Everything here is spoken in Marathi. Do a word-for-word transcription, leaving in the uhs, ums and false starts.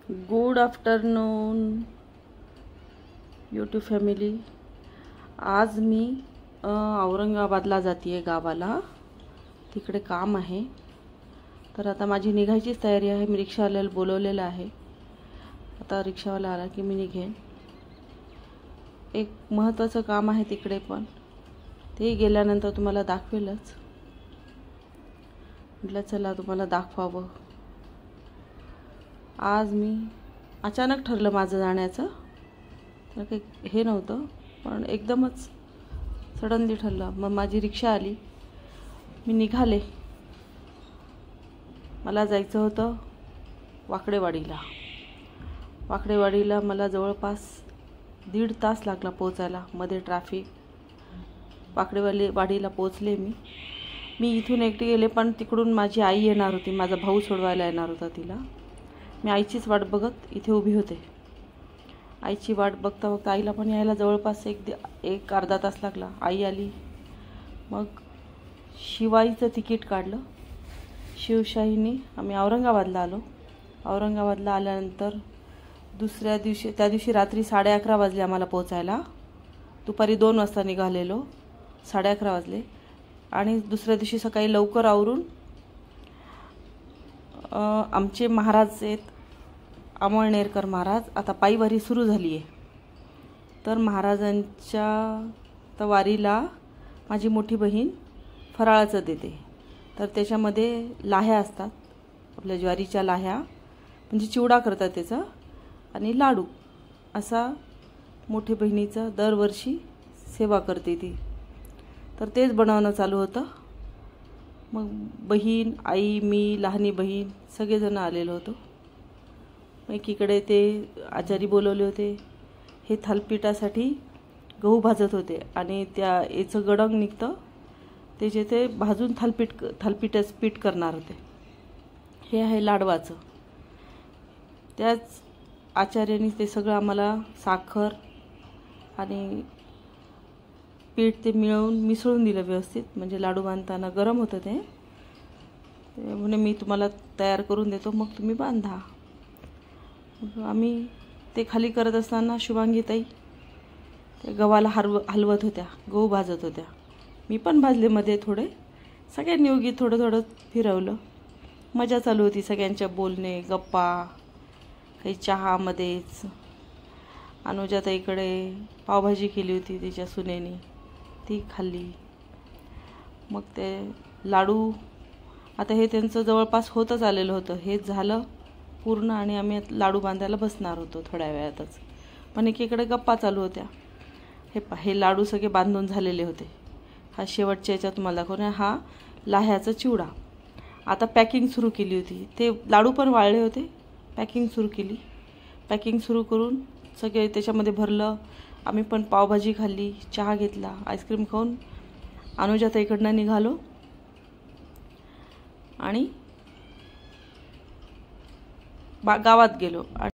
Good afternoon YouTube family. आज मी औरंगाबादला जाते आहे गावाला, तिकडे काम आहे। तर आता माझी निघायचीच तयारी आहे। मी रिक्षावाल्याला बोलवलेलं आहे, आता रिक्षावाला आला की मी निघेन। एक महत्त्वाचं काम आहे तिकडे, पण ते गेल्यानंतर तुम्हाला दाखवेलच। म्हटलं चला तुम्हाला दाखवावं। आज मी अचानक ठरलं माझं जाण्याचं, तर काही हे नव्हतं, पण एकदमच सडनली ठरलं। मग माझी रिक्षा आली, मी निघाले। मला जायचं होतं वाकडेवाडीला। वाकडेवाडीला मला जवळपास दीड तास लागला पोचायला, मध्ये ट्रॅफिक। वाकडेवाडी वाडीला पोचले मी मी इथून एकटी गेले, पण तिकडून माझी आई येणार होती, माझा भाऊ सोडवायला येणार होता तिला। मी आईचीच वाट बघत इथे उभी होते। आईची वाट बघता बघता आईला पण यायला जवळपास एक एक अर्धा तास लागला। आई आली, मग शिवाईचं तिकीट काढलं। शिवशाहीने आम्ही औरंगाबादला आलो। औरंगाबादला आल्यानंतर दुसऱ्या दिवशी त्या दिवशी रात्री साडे अकरा वाजले आम्हाला पोचायला। दुपारी दोन वाजता निघालेलो, साडे अकरा वाजले। आणि दुसऱ्या दिवशी सकाळी लवकर आवरून आमचे महाराज आहेत अमळनेरकर महाराज, आता पायवारी सुरू झाली आहे। तर महाराजांच्या त्या वारीला माझी मोठी बहीण फराळाचं देते। तर त्याच्यामध्ये लाह्या असतात, आपल्या ज्वारीच्या लाह्या, म्हणजे चिवडा करतात त्याचा, आणि लाडू असा मोठी बहिणीचं दरवर्षी सेवा करते ती। तर तेच बनवणं चालू होतं। मग बहीण, आई, मी, लहानी बहीण सगळेजण आलेलो होतो। एकीकडे ते आचारी बोलवले होते, हे थालपीठासाठी गहू भाजत होते, आणि त्या याचं गडंग निघतं त्याचे ते भाजून थालपीठ थालपीठाचं पीठ करणार होते। हे आहे लाडवाचं। त्याच आचार्याने ते सगळं आम्हाला साखर आणि पीठ ते मिळवून मिसळून दिलं व्यवस्थित, म्हणजे लाडू बांधताना गरम होतं ते। ते म्हणे मी तुम्हाला तयार करून देतो, मग तुम्ही बांधा। मग आम्ही ते खाली करत असताना शुभांगीताई ते गव्हाला हलव हलवत होत्या, गहू भाजत होत्या। मी पण भाजले मध्ये थोडे, सगळ्यांनी उगी थोडं थोडं फिरवलं। मजा चालू होती, सगळ्यांच्या बोलणे, गप्पा, काही चहामध्येच। अनुजाताईकडे पावभाजी केली होती तिच्या सुनेनी, ती खाल्ली। मग ते लाडू, आता हे त्यांचं जवळपास होतच आलेलं होतं, हे झालं पूर्ण, आणि आम्ही लाडू बांधायला बसणार होतो थोड्या वेळातच। पण एकीकडे गप्पा चालू होत्या। हे हे लाडू सगळे बांधून झालेले होते। हा शेवटच्या याच्यात तुम्हाला दाखवणे, हा लाह्याचा चिवडा। आता पॅकिंग सुरू केली होती, ते लाडू पण वाळले होते। पॅकिंग सुरू केली, पॅकिंग सुरू करून सगळे त्याच्यामध्ये भरलं। आम्ही पण पावभाजी खाल्ली, चहा घेतला, आईस्क्रीम खाऊन अनुजाताईकडनं निघालो आणि गावात गेलो।